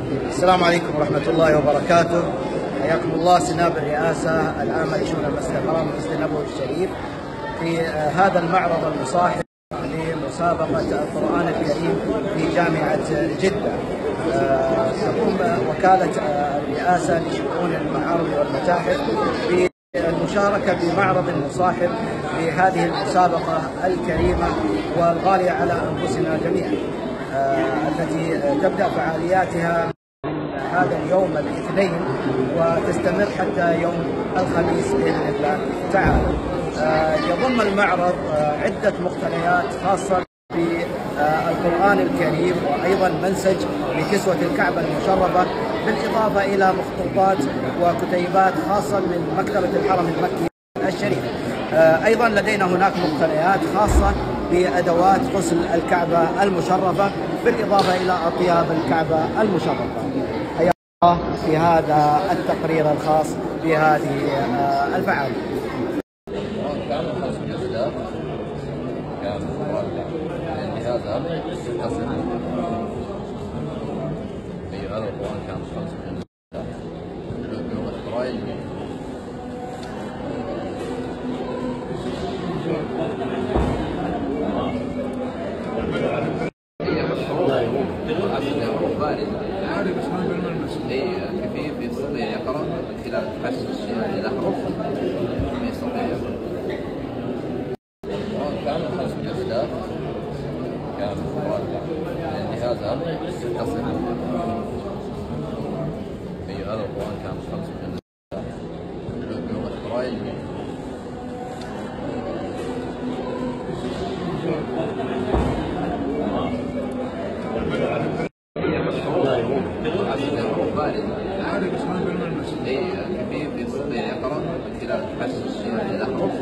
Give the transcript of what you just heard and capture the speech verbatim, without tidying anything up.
السلام عليكم ورحمة الله وبركاته. حياكم الله سناب الرئاسة العامة لشؤون المسجد الحرام المسجد النبوي الشريف في هذا المعرض المصاحب لمسابقة القرآن الكريم في جامعة جدة. تقوم وكالة الرئاسة لشؤون المعارض والمتاحف بالمشاركة بمعرض مصاحب لهذه المسابقة الكريمة والغالية على أنفسنا جميعا، التي تبدأ فعالياتها هذا اليوم الاثنين وتستمر حتى يوم الخميس بإذن الله تعالى. يضم المعرض عدة مقتنيات خاصة بالقرآن الكريم وأيضا منسج لكسوة الكعبة المشرفة، بالإضافة إلى مخطوطات وكتيبات خاصة من مكتبة الحرم المكي الشريف. أيضا لدينا هناك مقتنيات خاصة بأدوات غسل الكعبة المشرفة، بالإضافة إلى أطياب الكعبة المشرفة. حيا الله في هذا التقرير الخاص بهذه الفعالية. عادي بس ما بالملمس. اي كيف يستطيع يقرا من خلال تحسس الاحرف يستطيع يقرا. كان خمس اهداف كان الجهاز هذا يتصل. اي هذا القرآن كان خمس اهداف بلغة برايل. عادي بس ما بالملمس. اي كيف يستطيع يقرا من خلال تحسس الاحرف